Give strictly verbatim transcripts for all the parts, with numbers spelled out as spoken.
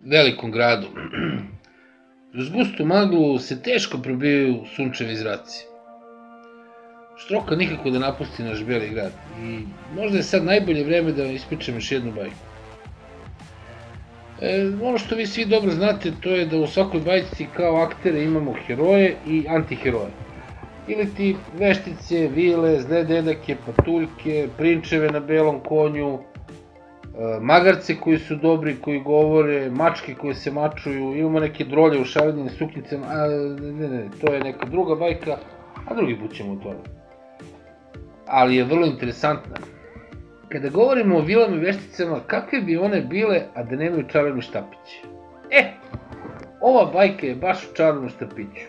velikom gradu. Kroz gustu maglu se teško probijaju sunčevi zraci. Štroka nikako da napusti naš beli grad i možda je sad najbolje vreme da vam ispričam još jednu bajku. E, ono što vi svi dobro znate, to je da u svakoj bajci kao aktere imamo heroje i antiheroje. Ili ti veštice, vile, zle dedake, patuljke, prinčeve na belom konju, magarce koji su dobri, koji govore, mačke koje se mačuju, imamo neke drolje u šarenim suknjicama, a ne, ne, to je neka druga bajka, a drugi put ćemo u tome. Ali je vrlo interesantna. Kada govorimo o vilama i vešticama, kakve bi one bile, a da nemaju čarobni štapić? E, ova bajka je baš u čarobnom štapiću.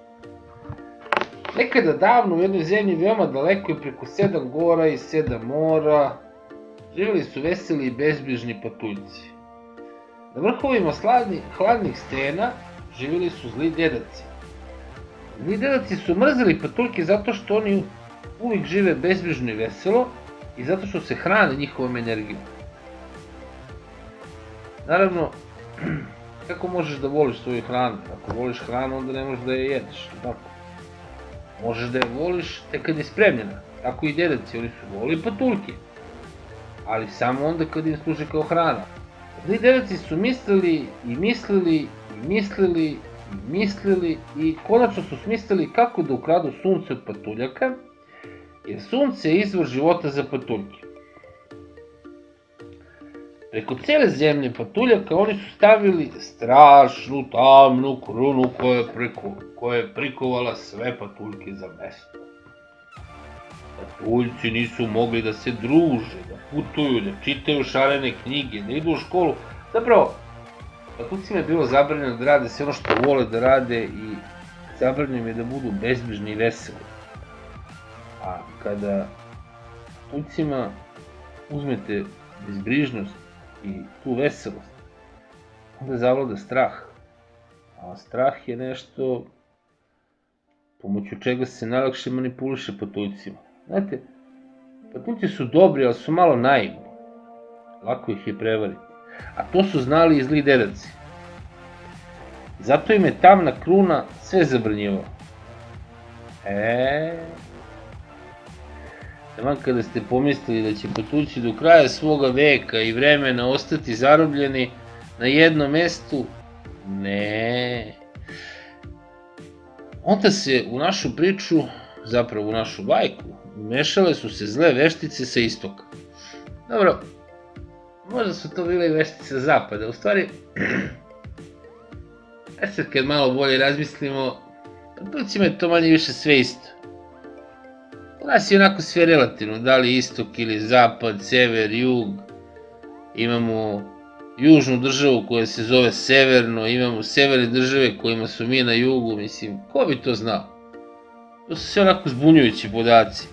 Nekada davno u jednoj zemlji veoma daleko i preko sedam gora i sedam mora živjeli su veseli i bezbrižni patuljci. Na vrhovima hladnih stena živjeli su zli dedaci. Zli dedaci su mrzeli patuljke zato što oni uvijek žive bezbrižno i veselo i zato što se hrane njihovom energijom. Naravno, kako možeš da voliš svoju hranu? Ako voliš hranu, onda ne možeš da je jedeš, tako? Možeš da je voliš tek kad je spremljena. Tako i dedaci, oni su volili patuljke. Ali samo onda kad im služe kao hrana. Zli dedaci su mislili i mislili i mislili i mislili i konačno su smislili kako da ukradu sunce od patuljaka, jer sunce je izvor života za patuljke. Preko cele zemlje patuljaka oni su stavili strašnu tamnu krunu koja je prikovala sve patuljke za mesto. Patuljci nisu mogli da se druže, da putuju, da čitaju šarene knjige, da idu u školu. Zapravo, patuljcima je bilo zabranjeno da rade sve ono što vole da rade i zabranjeno je da budu bezbrižni i veseli. A kada patuljcima uzmete bezbrižnost i tu veselost, onda zavlada strah. A strah je nešto pomoću čega se najlakše manipuliše patuljcima. Znate, patuljci su dobri, ali su malo naivni. Lako ih je prevariti. A to su znali i zli dedaci. Zato im je tamna kruna sve zabranjivala. Eee... Taman kada ste pomislili da će patuljci do kraja svoga veka i vremena ostati zarobljeni na jednom mestu, ne. Onda se u našu priču, zapravo u našu bajku, umešale su se zle veštice sa istoka. Dobro, možda su to bile i veštice sa zapada, u stvari, a sad kad malo bolje razmislimo, patuljcima je to manje više sve isto. U nas je onako sve relativno, da li istok ili zapad, sever, jug, imamo južnu državu koja se zove severno, imamo severne države kojima su mi na jugu, mislim, ko bi to znao? To su sve onako zbunjujući podaci.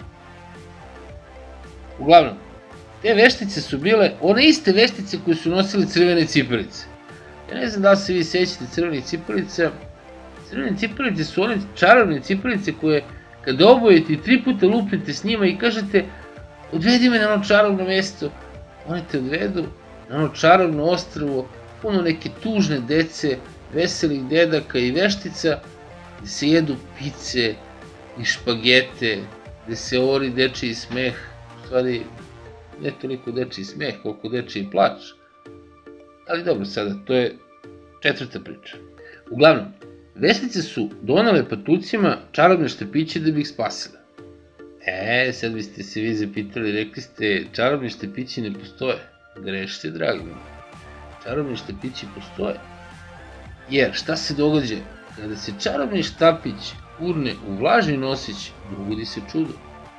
Uglavnom, te veštice su bile one iste veštice koje su nosili crvene cipelice. Ja ne znam da li se vi sećate crvenih cipelica. Crvene cipelice su one čarobne cipelice koje kada obojete i tri puta lupnete s njima i kažete odvedi me na ono čarobno mesto, one te odvedu na ono čarobno ostrvo, puno neke tužne dece, veselih dedaka i veštica, gde se jedu pice i špagete, gde se ori dečiji smeh, u stvari ne toliko dečiji smeh koliko dečiji plač, ali dobro sada, to je četvrta priča. Uglavnom, veštice su donale patuljcima čarobne štapiće da bi ih spasile. E, sad biste se vi zapitali, rekli ste, čarobni štapići ne postoje. Grešite, dragi mi. Čarobni štapići postoje. Jer šta se događa? Kada se čarobni štapić urne u vlažni nosić, dogodi se čudo.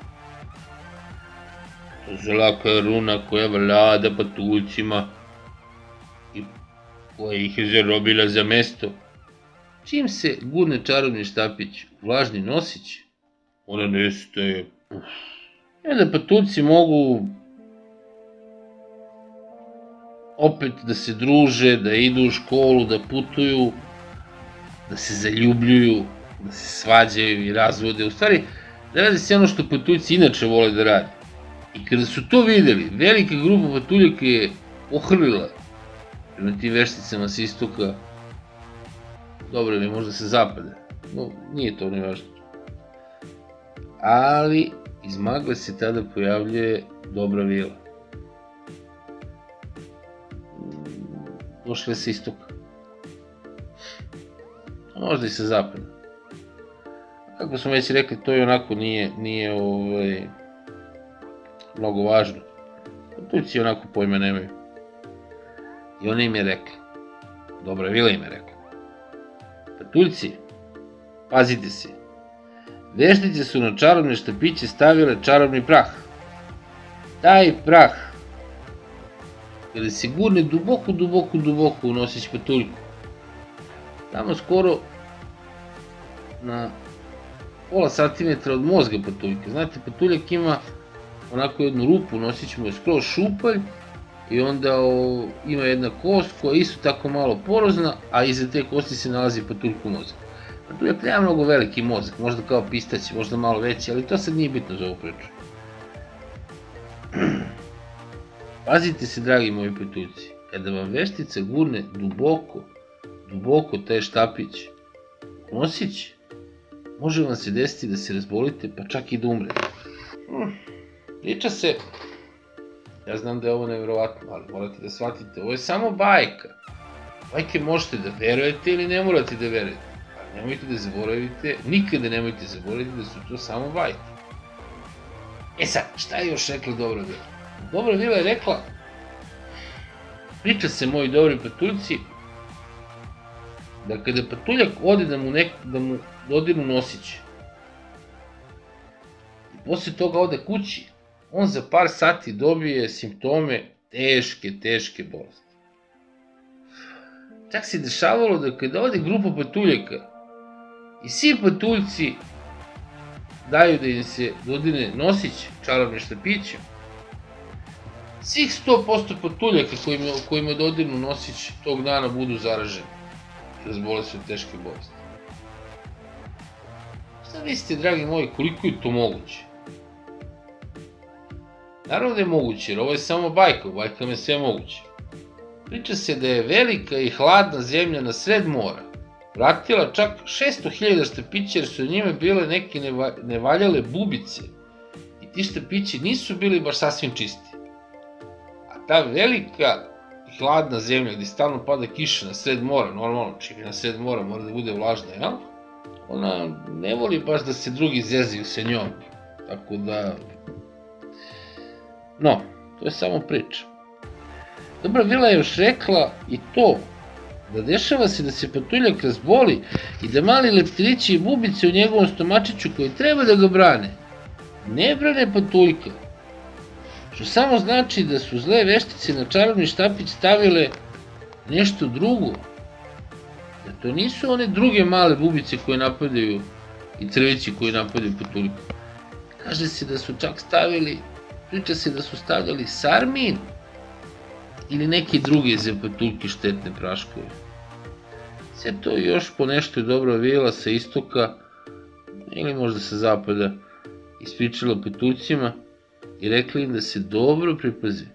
To zlaka runa koja vlada patuljcima i koja ih je zarobila za mesto. Čim se gurne čarobni štapić u vlažni nosić, ona nestaje. I onda patuljci mogu opet da se druže, da idu u školu, da putuju, da se zaljubljuju, da se svađaju i razvode. U stvari, da radi se ono što patuljci inače vole da radi. I kada su to videli, velika grupa patuljaka je ohrlila prema tim vešticama sa istoka, dobro ili možda sa zapada, no nije to nevažno. Ali iz magle se tada pojavljuje dobra vila. Došla je sa istoka. Možda i sa zapada. Kako smo već rekli, to i onako nije, nije ovaj, mnogo važno. Patuljci onako pojma nemaju. I ona im je rekla, dobra vila im je rekla, patuljci, pazite se, veštice su na čarobne štapiće stavile čarobni prah. Taj prah, kada se gurne duboko, duboko, duboko u nosić patuljku, tamo skoro na pola santimetra od mozga patuljke. Znate, patuljak ima onako jednu rupu, nosić mu je skroz šupalj i onda ima jedna kost koja je isto tako malo porozna, a iza te kosti se nalazi patuljku mozak. Patuljak nema mnogo veliki mozak, možda kao pistać, možda malo veći, ali to sad nije bitno za ovu priču. Pazite se, dragi moji patuljci, kada vam veštica gurne duboko, duboko taj štapić u nosić, može vam se desiti da se razbolite, pa čak i da umrete. Priča se, ja znam da je ovo nevjerovatno, ali morate da shvatite, ovo je samo bajka. Bajke možete da verujete ili ne morate da verujete, ali nemojte da zaboravite, nikada nemojte zaboraviti da su to samo bajke. E sad, šta je još rekla dobra vila? Dobra vila je rekla, priča se, moji dobri patuljci, da kada patuljak ode da mu, nek, da mu dodirnu nosić i posle toga ode kući, on za par sati dobije simptome teške, teške bolesti. Čak se dešavalo da kada ode grupa patuljaka i svi patuljci daju da im se dodirne nosić čarobnim štapićem, svih sto posto patuljaka kojima, kojima dodirnu nosić tog dana budu zaraženi. Razbole se od teške bolesti. Šta mislite, dragi moji, koliko je to moguće? Naravno da je moguće, jer ovo je samo bajka, u bajkama je sve moguće. Priča se da je velika i hladna zemlja na sred mora vratila čak šesto hiljada štapića, jer su u njime bile neke nevaljale bubice i ti štapići nisu bili baš sasvim čisti. A ta velika i hladna zemlja gdje stalno pada kiša na sred mora, normalno čim je na sred mora mora da bude vlažna, jel? Ona ne voli baš da se drugi zezaju sa njom, tako da... No, to je samo priča. Dobra vila je još rekla i to, da dešava se da se patuljak razboli i da mali leptirići i bubice u njegovom stomačiću koji treba da ga brane, ne brane patuljka. Što samo znači da su zle veštice na čarobni štapić stavile nešto drugo. Da to nisu one druge male bubice koje napadaju i crveći koji napadaju patuljku. Kaže se da su čak stavili, priča se da su stavljali sarmin ili neke druge za patuljke štetne praškove. Sve to još po nešto je dobra vila sa istoka ili možda sa zapada ispričala patuljcima i rekla im da se dobro pripaze.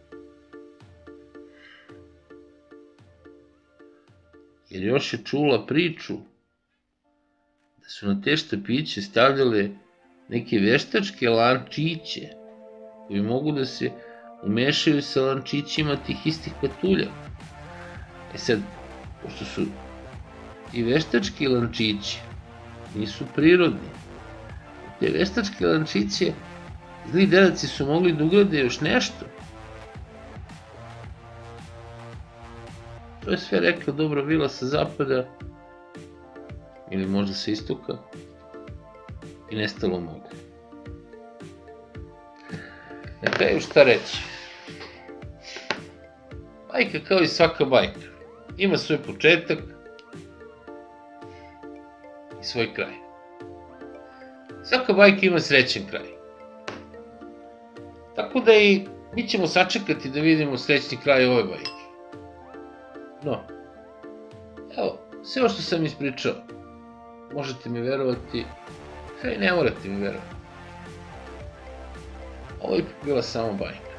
Jer još je čula priču da su na te štapiće stavljale neke veštačke lančiće koji mogu da se umešaju sa lančićima tih istih patuljaka. E sad, pošto su ti veštački lančići nisu prirodni, te veštačke lančiće zli dedaci su mogli da ugrade još nešto. To je sve rekla dobra vila sa zapada ili možda sa istoka i nestalo moglo. Na kraju šta reći? Bajka kao i svaka bajka ima svoj početak i svoj kraj. Svaka bajka ima srećan kraj. Tako da i mi ćemo sačekati da vidimo srećni kraj ove bajke. No, evo, sve ovo što sam ispričao, možete mi verovati, a i ne morate mi verovati. Ovo je bila samo bajka.